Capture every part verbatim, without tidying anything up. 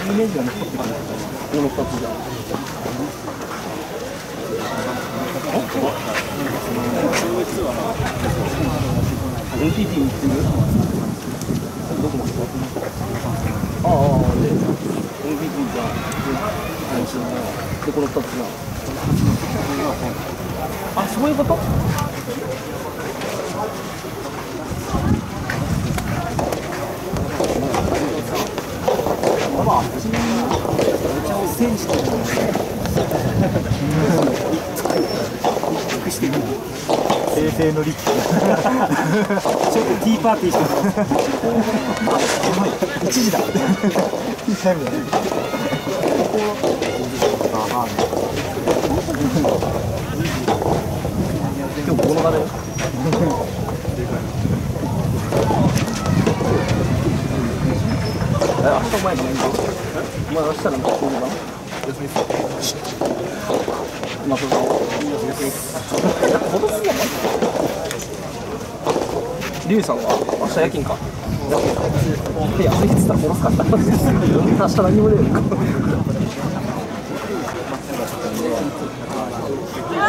イメージが残ってくる。このふたつじゃ。エーピーティー に行ってる？どこまで？ああ、で、エーピーティー じゃん。で、このふたつじゃん。あ、そういうこと？まあ、めちゃセンシティブなので、平成のリッチ。ちょっとティーパーティーしてる。いちじだ。いいタイムだね。今日この場だよ。え、明日お前何時？お前明日なんかこういうの？休みっす。まあそうだ。戻すのか？リュウさんは明日夜勤か。いや、あれ言ってたら戻すかった。明日何もねえのか。はい。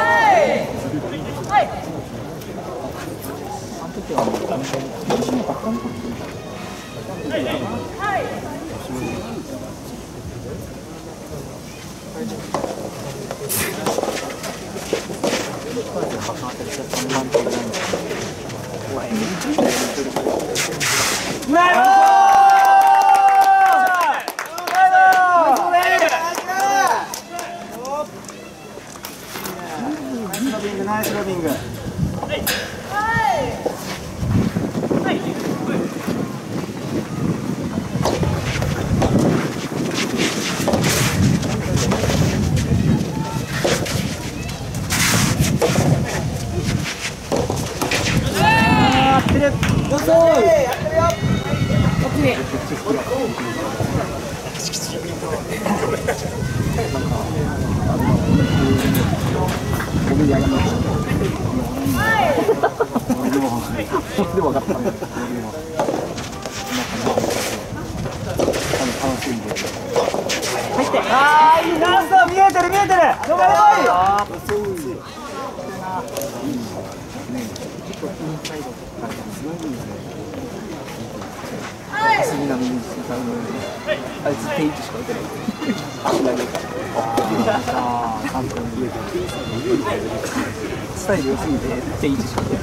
はい。あの時はもう完全にバカンと。はい。ナイスロビング。でも分かった。入って。ああ、いいラスト見えてる見えてる。どこでもいい。あいつ定位置しか打てない。足投げか。スタイル良すぎて定位置しか打てない。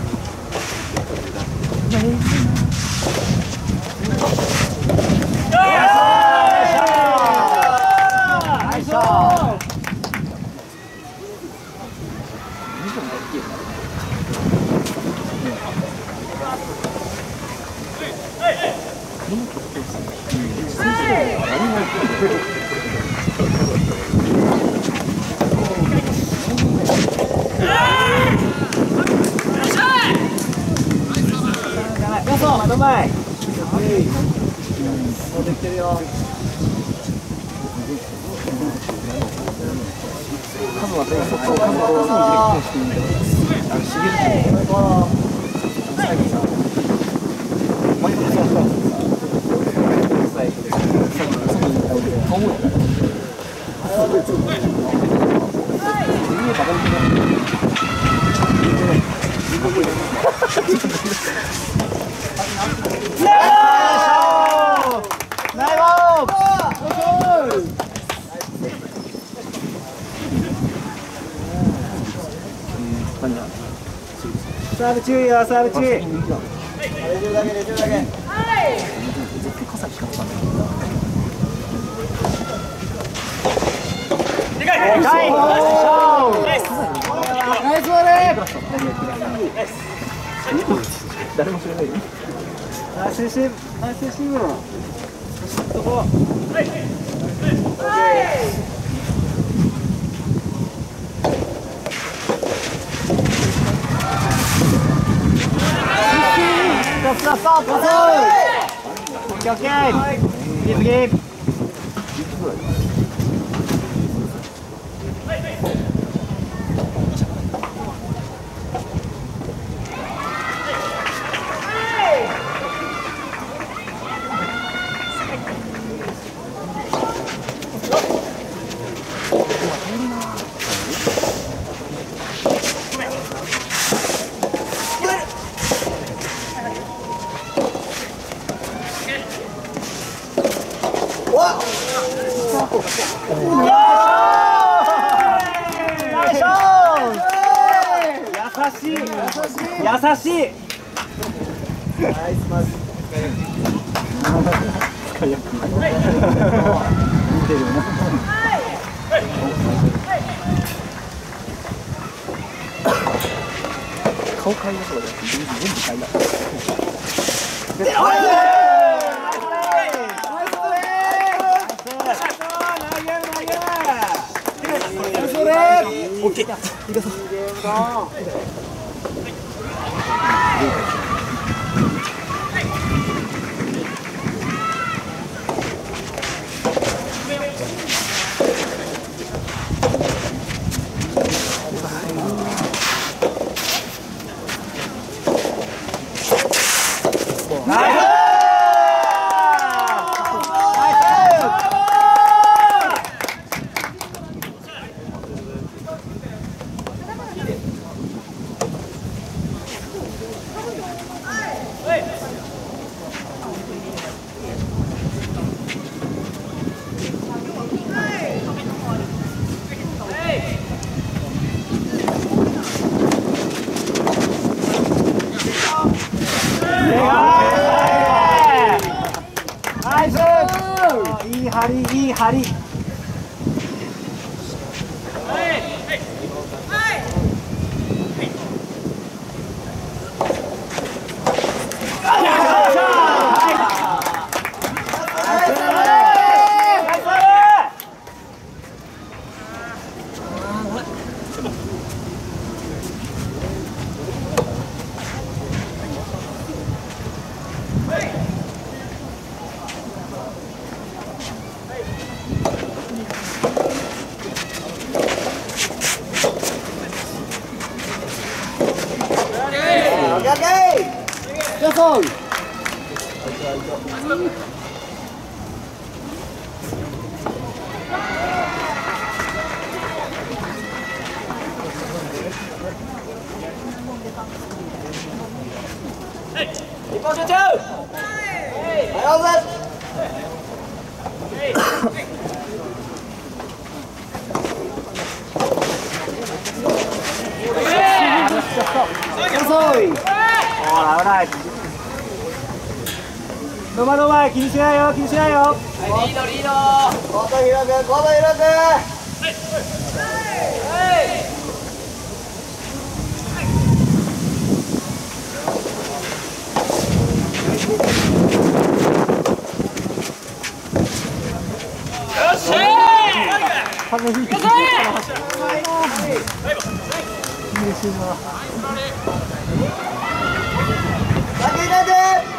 うまい。そうできてるよ。数は全速数は数にしていい。あのしげる最後さ、毎回そうそう。最後で外に行ったので顔もやった。サーブ注意よ、サーブ注意。レジュだけ、レジュだけ。はい。絶対傘光ったんだよ。でかい。ナイス。ナイスボール。誰も知らないよ。ナイスシーム、ナイスシーム。そこ。はい。はい。ストップストップ。オッケーオッケー。次次。 優しい優しい。ナイスマジ。使いやすい。見てるな。顔変えましょう。全部変えた。オッケー。いかそう。いい張り、いい張り。そう。一本集中。はい、遅い。ほら、危ない。のまの前、気にしないよ、気にしないよ。はい、リード、リード。コート広く、コート広く。はい。よっしゃー。風吹いてる。嬉しいな。だけだぜ。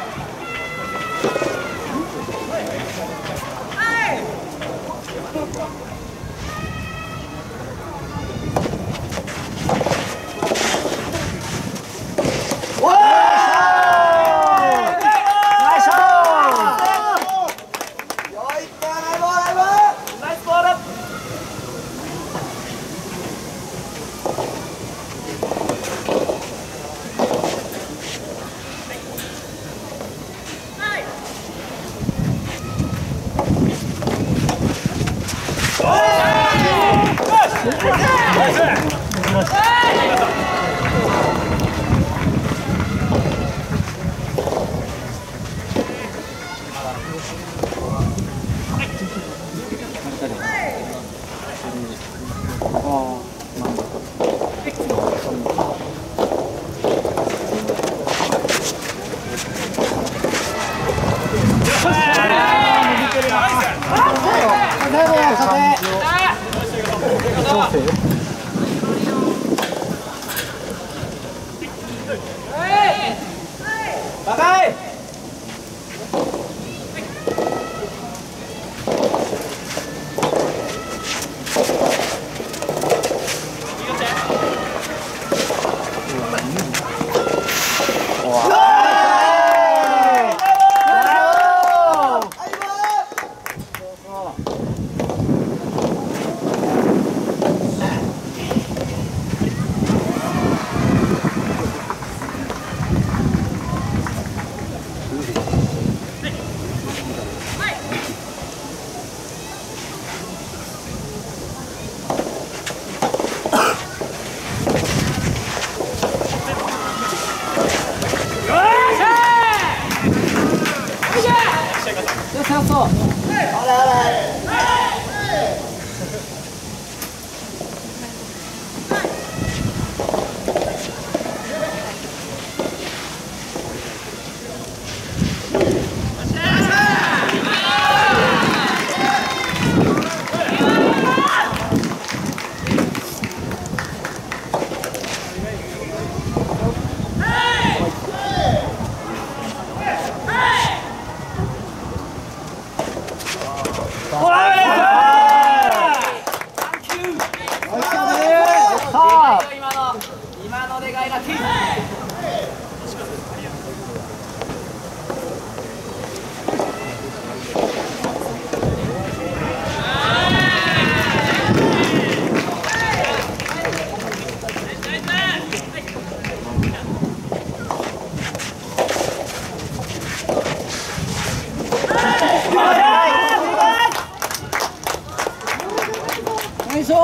ナイス。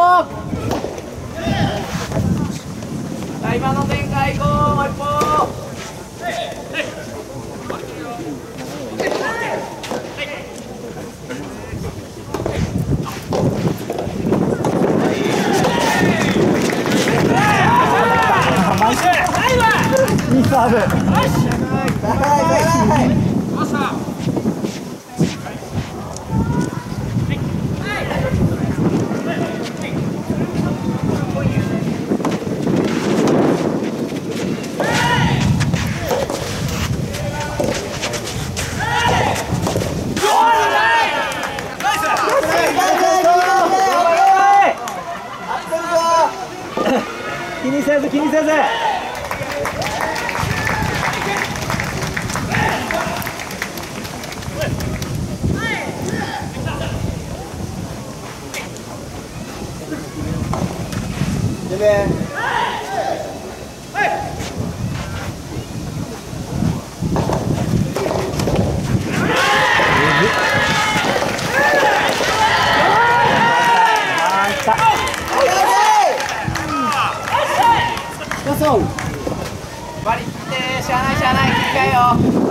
今の展開行こう、もう一歩。いいサーブ。気にせず気にせず。準備。割り切ってしゃあないしゃあない切り替えよ。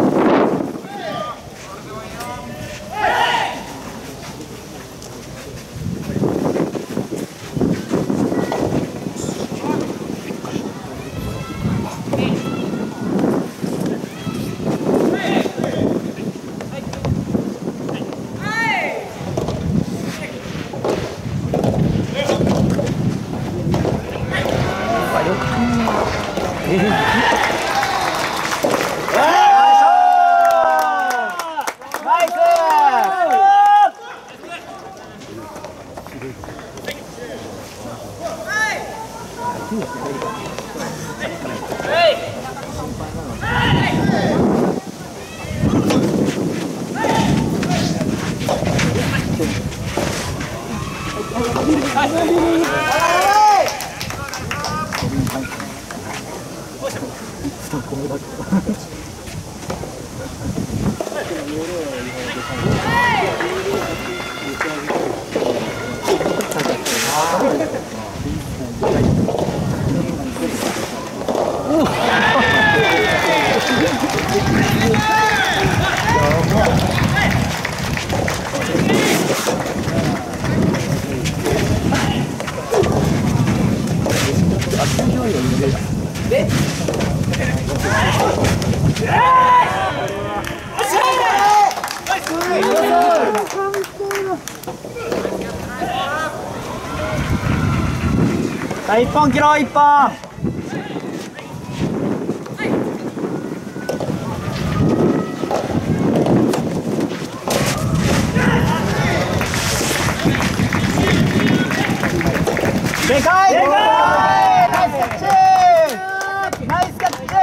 一本切ろう一本。でかい。でかい。ナイスキャッチ。ナイスキャッチ。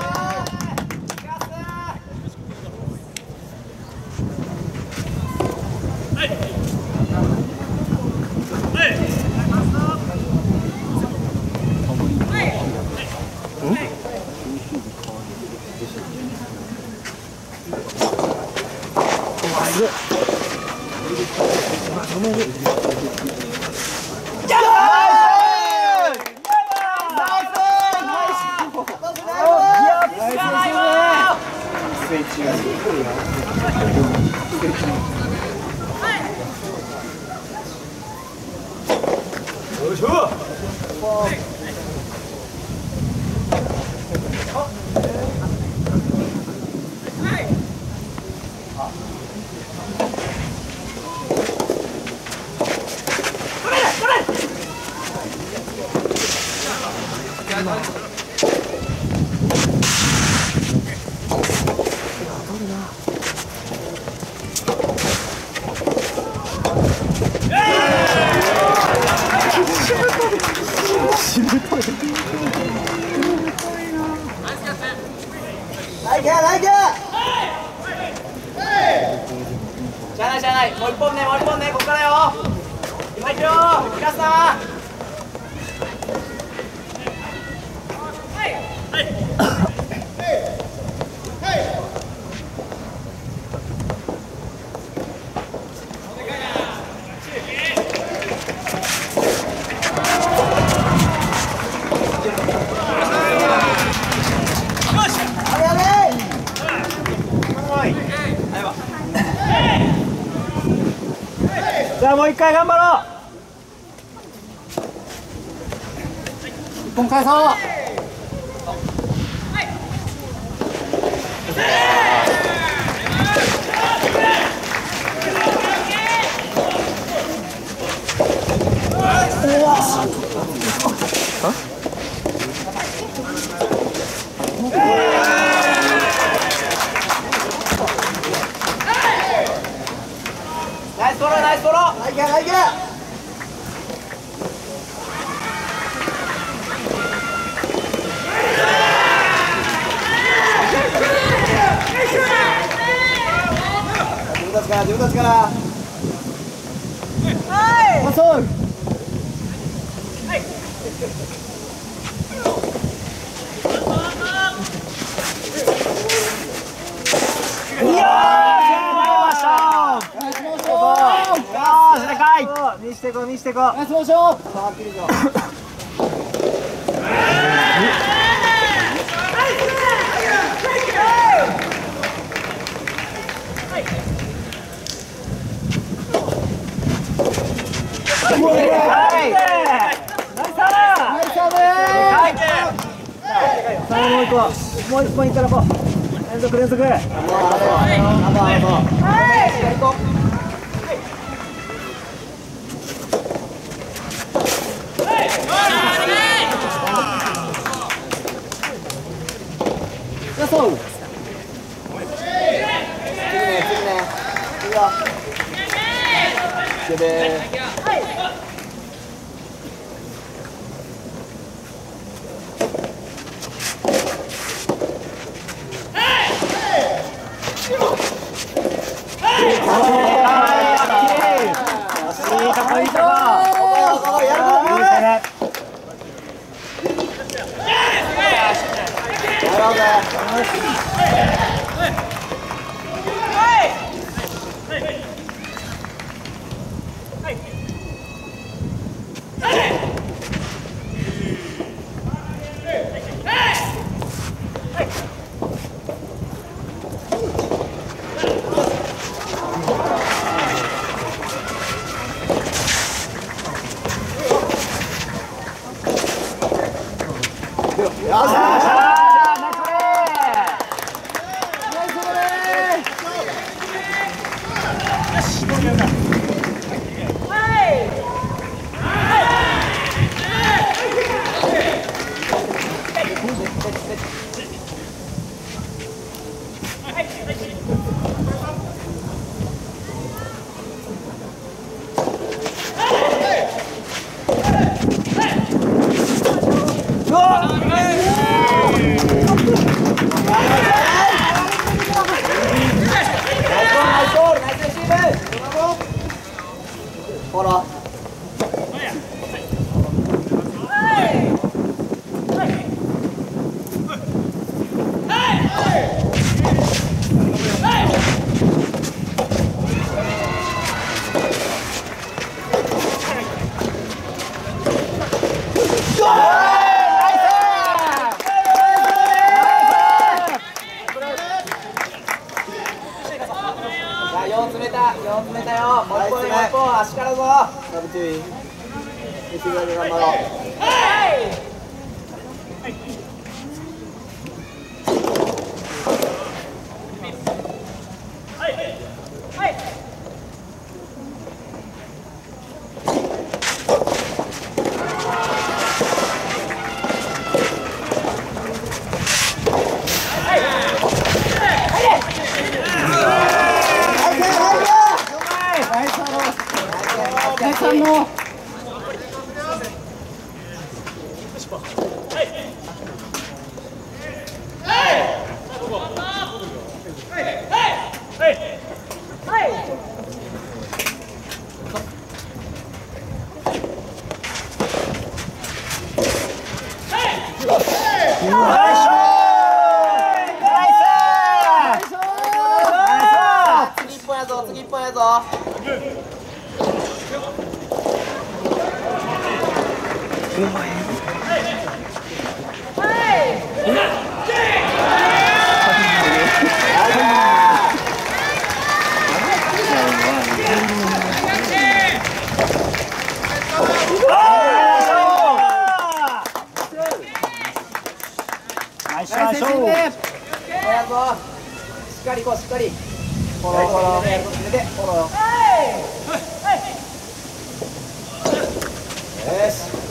しゃあないしゃあない、もう一本ね、もう一本ね、ここからよ。今いくよ、平さん。はいはいさあもう一回頑張ろう。一本返そう。ナイスフォローナイスフォロー。いけいけ。自分たちから自分たちから。はい。パス。はい。いやー見していこう見していこう。ナイスモーション。さあ、切るぞ。さあもう一個、もう一本いったらこう連続連続。はい。そう。次ね次ね。いいよ。でで。ほら。よん詰めた、よん詰めたよ。もう一本、もう一本、足からぞ。サブ注意。できるだけ頑張ろう。はいさんの次一本やぞ、次一本やぞ。うまい。 やぞ。しっかり行こう、しっかり。フォロー、フォロー。決めて、フォロー。よし。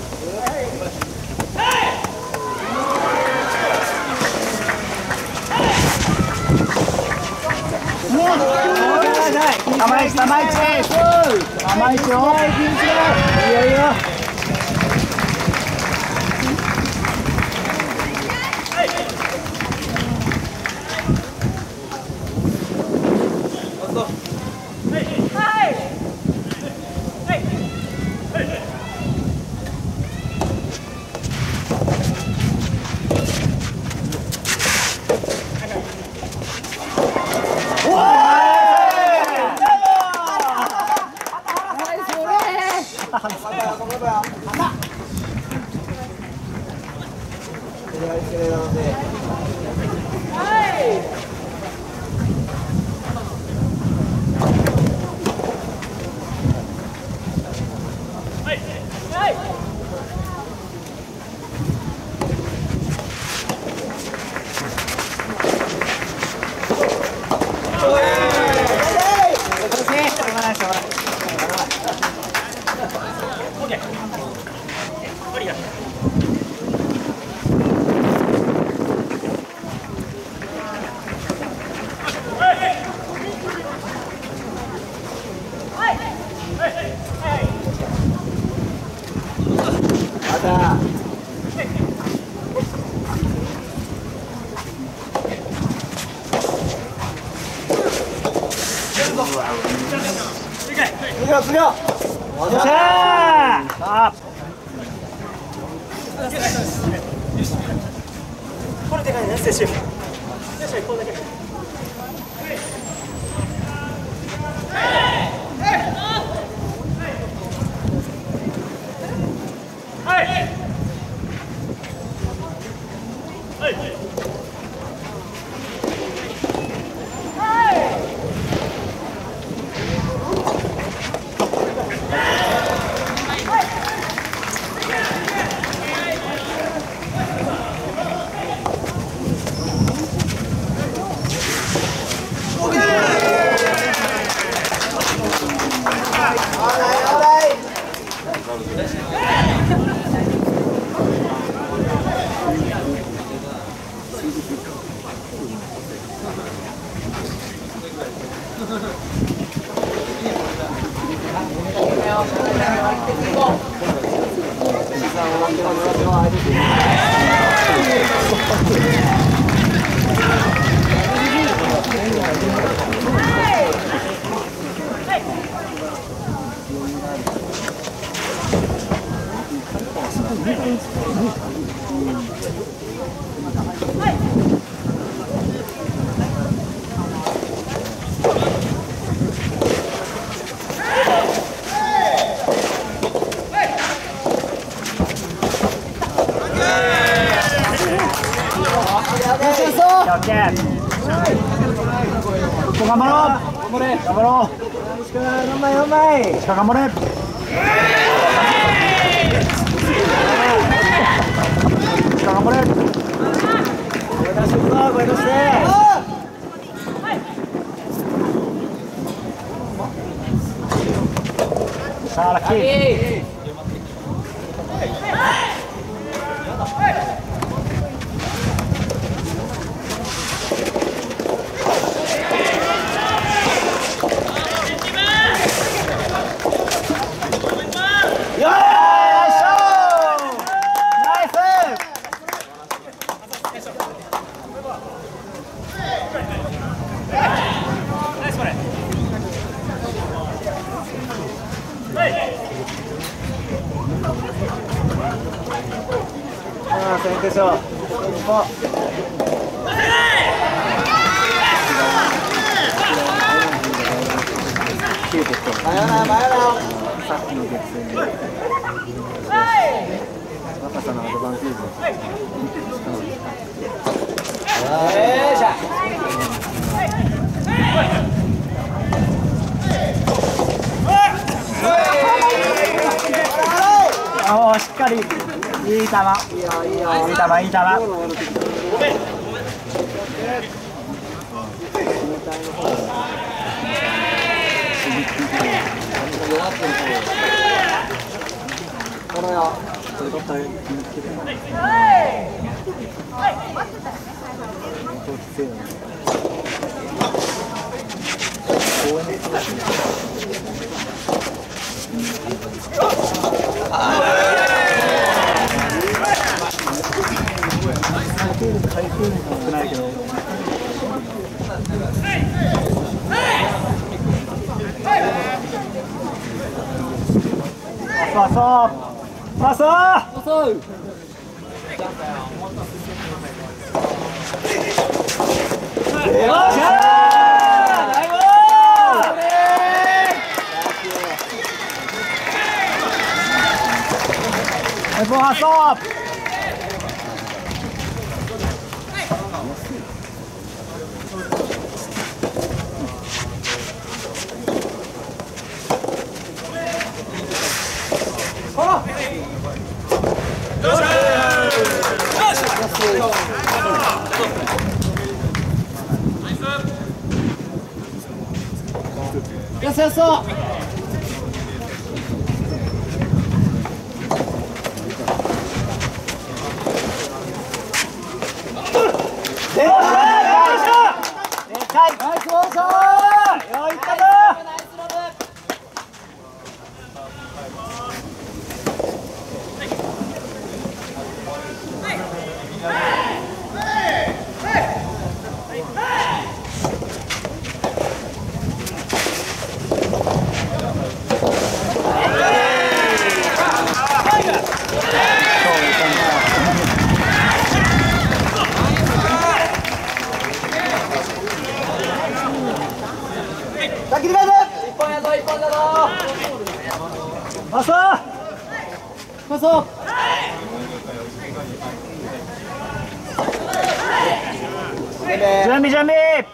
甘いし、甘いし。甘いしよ。いいよいいよ。 これでかいね、選手。よっしゃ、一本だけ。 頑張ろう。頑張れ。頑張ろう。頑張れ頑張れ。頑張れ。頑張れ。声出してくぞ。声出して。さあラッキー。先手勝。さよなら、さっきの激戦で若さのアドバンテージです。おー、しっかりいい球、いい球、いい球。 これはそれが大変気につけてない。本当きついな。公園の人たち。回復少ないけど。パスパスパス。よっしゃー！ナイス！パス。よしよしそう。準備準備。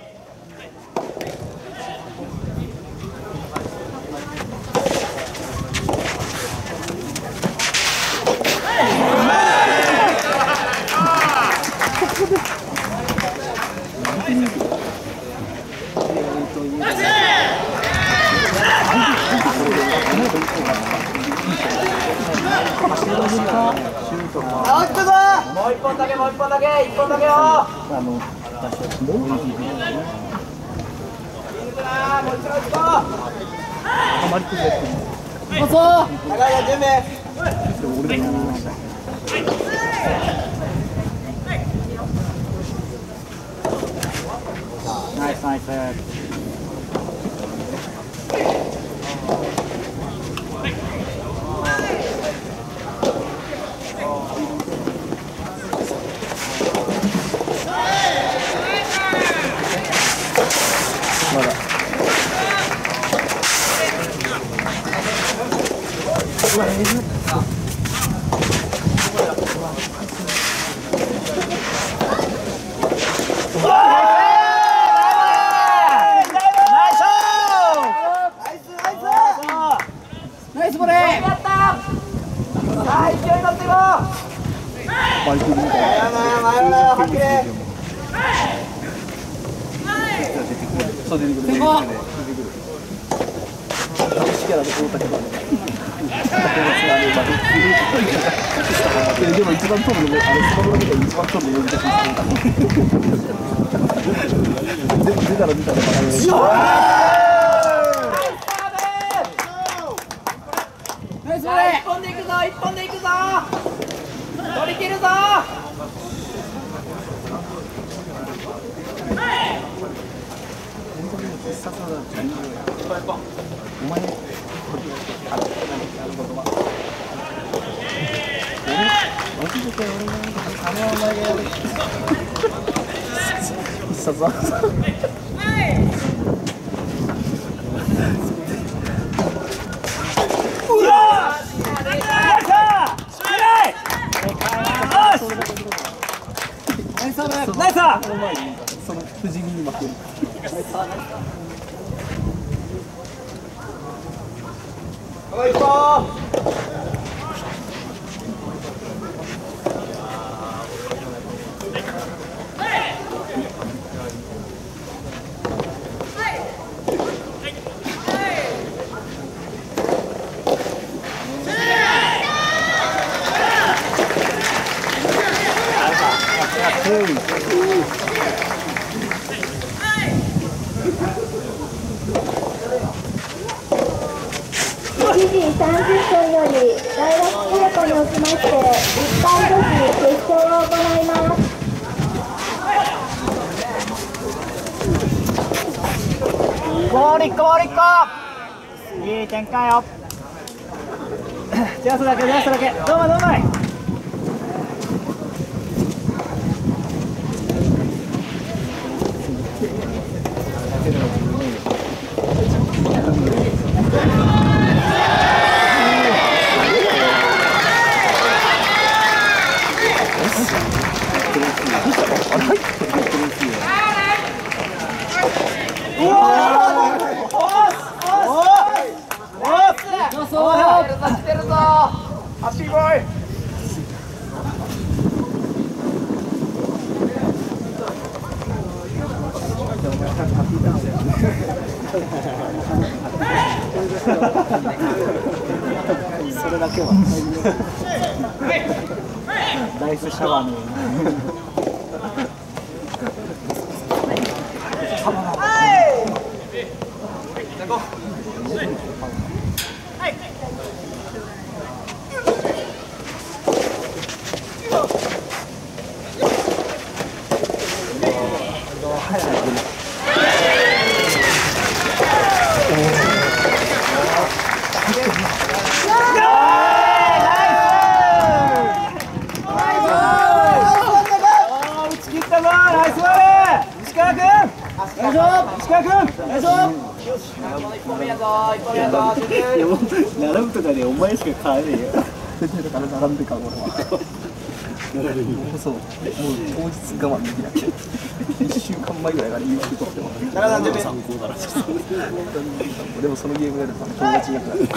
もう一本だけもう一本だけ一本だけよ。あのもう一度一度。あまり崩れてる。そうそう。長いよ準備。俺も見ました。ナイスナイス。ナイスボレー。やった。さあ勢いに乗っていこう。バイクみたいな。前前はっきり。そう出てくる。出てくる。楽しきゃなと思ったけど。でも一番飛ぶのね、あれスマホだけで一番飛ぶの難しい。でも出たら出たらバカね。一本でいくぞ、一本でいくぞ。取り切るぞ。お前ナイスだ。その不死身に負ける。おいしょ。 しちじさんじゅっぷんより大学稽古におきまして一般女子決勝を行います。 ゴールいっこゴールいっこいい展開よ。ジャスだけジャスだけどうもどうもい。 それだけはナイスシャワーのような並ぶとかでお前しか買えねえよ。だから並んでか俺は。そうもう当日我慢できなくていっしゅうかんまえぐらいから優秀取ってます。参考だらしい。でもそのゲームやると友達いなくなる。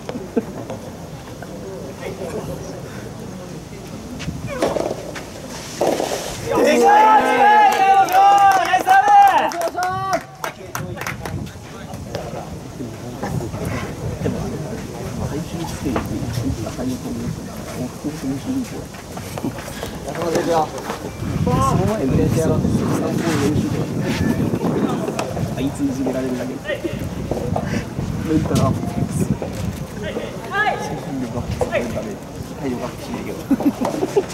あいついじめられるだけでメンタルアップです精神力アップされるために体力アップしないけど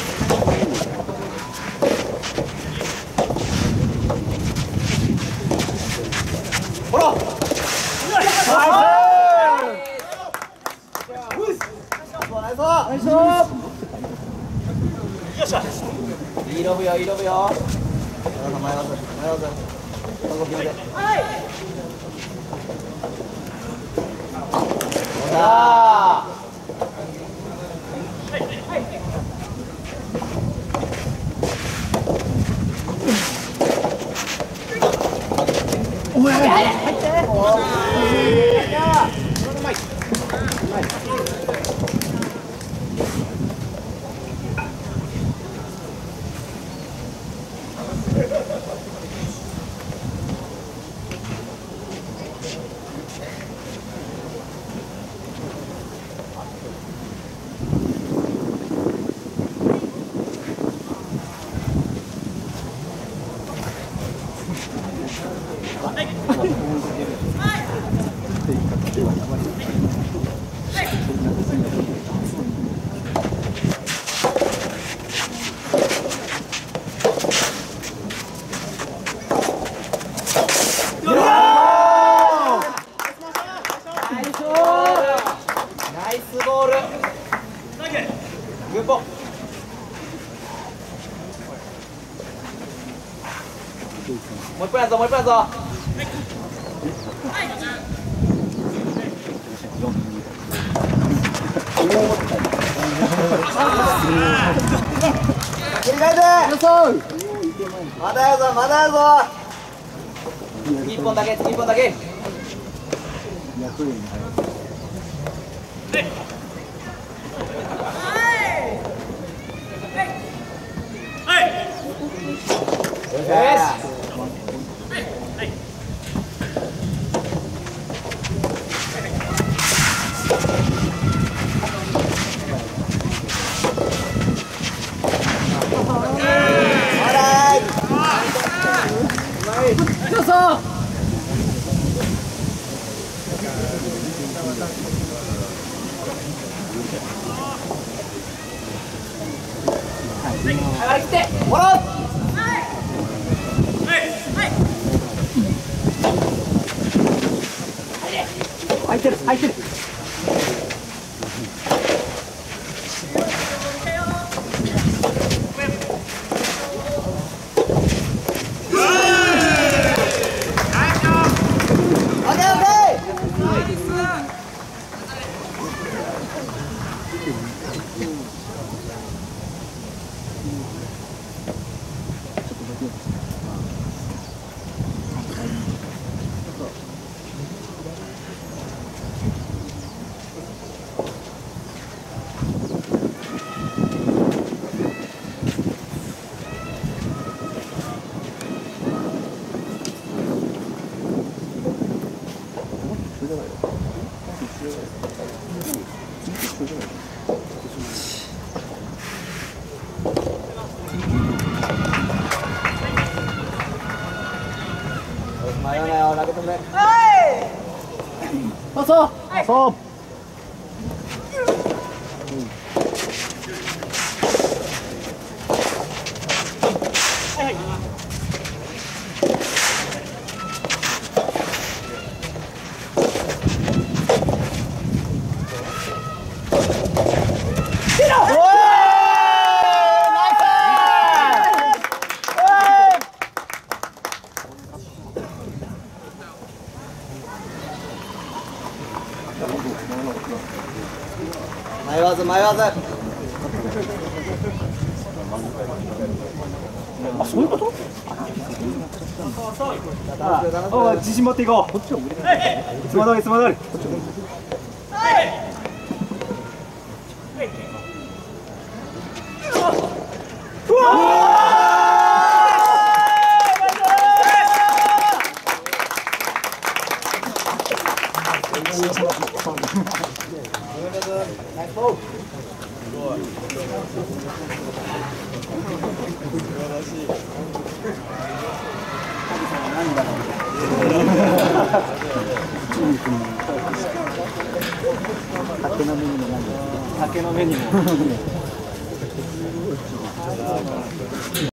ほらナイスいいロブよいいロブよ。迷わず迷わず動きまで。ほらおい入ってもう一本やぞもう一本やぞ。切り替えてまだやぞまだやぞ。一本だけ一本だけ。 張り切ってもらう。入ってる入ってる。迷うなよ、投げてくれ。パス。そう。迷わず迷わず。あ、そういうこと？あ、自信持っていこう。いつも通りいつも通り。うわ竹の目にも何だ。竹の目にも。